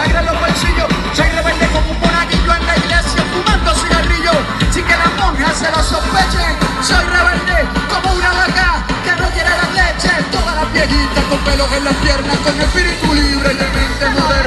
sangre en los bolsillos. Soy rebelde como un monaguillo en la iglesia, fumando cigarrillo, sin que las monjas se lo sospechen. Soy rebelde como una vaca que no quiere dar leche. Todas las viejitas con pelos en las piernas, con espíritu libre y de mente moderna.